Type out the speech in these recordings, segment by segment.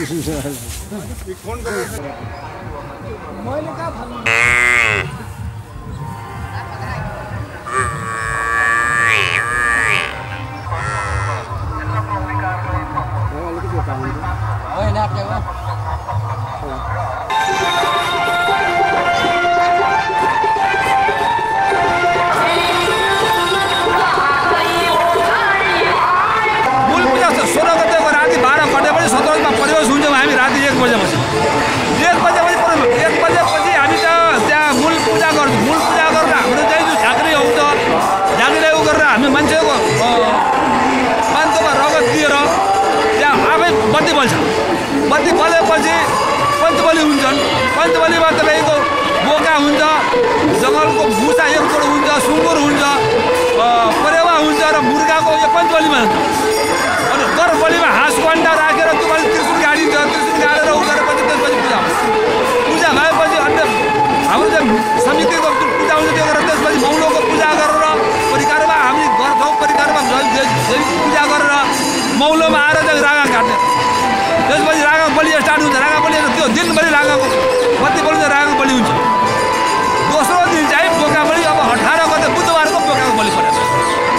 बत्ती बलेपछि पञ्चबली हुन्छन्। पञ्चबलीमा तपाईँको बोका हुन्छ, जङ्गलको भुसा 1 करोड हुन्छ, सुँगुर हुन्छ, परेवा हुन्छ र मुर्गाको यो पञ्चबलीमा हुन्छ। अनि गर्भबलीमा हाँसको अन्डा राखेर त्यो पछि त्रिशूल गाडिन्छ। त्रिशूल गाडेर उतारेपछि त्यसपछि पूजा हुन्छ। पूजा भएपछि अन्य हाम्रो चाहिँ समितिको पूजा हुन्छ, त्यो गरेर त्यसपछि मौलोको पूजा गरेर परिकारमा हामी गर्छौँ। परिकारमा पूजा गरेर मौलोमा आएर चाहिँ रागा काट्ने। त्यसपछि रागा बलि स्टार्ट हुन्छ। रागा बलि त्यो दिनभरि रागाको बत्ती बल्छ, रागाको बलि हुन्छ। दोस्रो दिन चाहिँ बोका बलि। अब 18 गते बुधबारको बोकाको बलि परेको छ।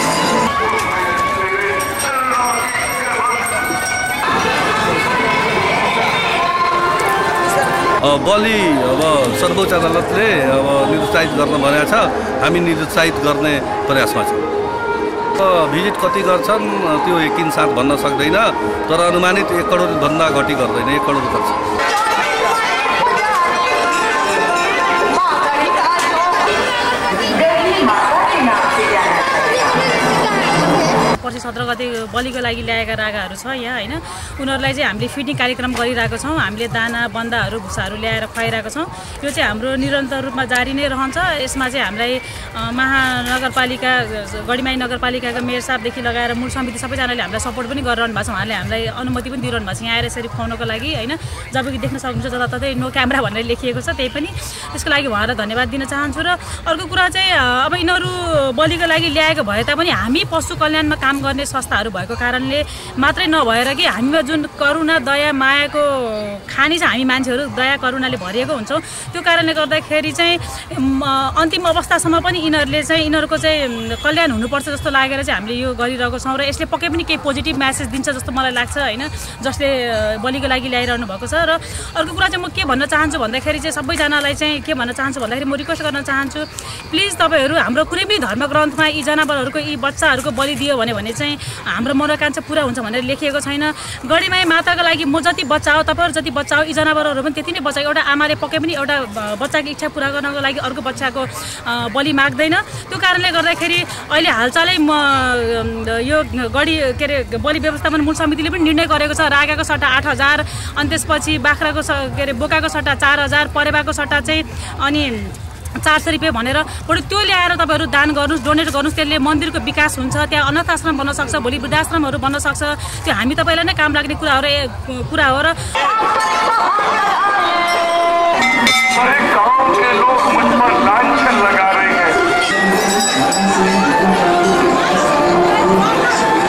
बलि अब सर्वोच्च अदालतले अब निरुत्साहित गर्न भनेको छ। हामी निरुत्साहित गर्ने प्रयासमा छौँ। भिजिट कति गर्छन् त्यो एकिनसाथ भन्न सक्दैन, तर अनुमानित 1 करोडभन्दा घटी गर्दैन, 1 करोड गर्छ। पर्सि 17 गते बलिको लागि ल्याएका रागाहरू छ यहाँ हैन। उनीहरूलाई चाहिँ हामीले फिडिङ कार्यक्रम गरिरहेको छौँ। हामीले दाना बन्दाहरू भुसाहरू ल्याएर खुवाइरहेको छौँ। यो चाहिँ हाम्रो निरन्तर रूपमा जारी नै रहन्छ। यसमा चाहिँ हामीलाई महानगरपालिका गढीमाई नगरपालिकाका मेयर साहबदेखि लगाएर मूल समिति सबैजनाले हामीलाई सपोर्ट पनि गरिरहनु भएको छ। उहाँले हामीलाई अनुमति पनि दिइरहनु भएको छ यहाँ आएर यसरी खुवाउनको लागि हैन। जबकि देख्न सक्नुहुन्छ जताततै नो क्यामेरा भनेर लेखिएको छ, त्यही पनि त्यसको लागि उहाँलाई धन्यवाद दिन चाहन्छु। र अर्को कुरा चाहिँ अब यिनीहरू बलिको लागि ल्याएको भए तापनि हामी पशु कल्याणमा काम गर्ने संस्थाहरू भएको कारणले मात्रै नभएर कि हामीमा जुन करुणा दया मायाको खानी छ, हामी मान्छेहरू दया करुणाले भरिएको हुन्छौँ। त्यो कारणले गर्दाखेरि चाहिँ अन्तिम अवस्थासम्म पनि यिनीहरूको चाहिँ कल्याण हुनुपर्छ जस्तो लागेर चाहिँ हामीले यो गरिरहेको छौँ। र यसले पक्कै पनि केही पोजिटिभ म्यासेज दिन्छ जस्तो मलाई लाग्छ हैन, जसले बलिको लागि ल्याइरहनु भएको छ। र अर्को कुरा चाहिँ म के भन्न चाहन्छु भन्दाखेरि चाहिँ सबैजनालाई चाहिँ के भन्न चाहन्छु भन्दाखेरि म रिक्वेस्ट गर्न चाहन्छु, प्लिज तपाईँहरू हाम्रो कुनै पनि धर्मग्रन्थमा यी जनावरहरूको यी बच्चाहरूको बलि दियो भने चाहिँ हाम्रो मनोकांक्षा पुरा हुन्छ भनेर लेखिएको छैन। गढीमाई माताको लागि म जति बचाओ, तपाईँहरू जति बचाओ, यी जनावरहरू पनि त्यति नै बचाओ। एउटा आमाले पक्कै पनि एउटा बच्चाको इच्छा पुरा गर्नको लागि अर्को बच्चाको बलि माग्दैन। त्यो कारणले गर्दाखेरि अहिले हालचालै म यो के अरे बलि व्यवस्थापन मूल समितिले पनि निर्णय गरेको छ। रागाको सट्टा 8,000, अनि त्यसपछि बाख्राको के अरे बोकाको सट्टा 4,000, परेवाको सट्टा चाहिँ अनि 400 रुपियाँ भनेर बरु त्यो ल्याएर तपाईँहरू दान गर्नुहोस्, डोनेट गर्नुहोस्। त्यसले मन्दिरको विकास हुन्छ, त्यहाँ अनाथ आश्रम बन्न सक्छ, भोलि वृद्धाश्रमहरू बन्न सक्छ। त्यो हामी तपाईँलाई नै काम लाग्ने कुरा हो। र गांव के लोग मुझ पर लांछन लगा रहे हैं।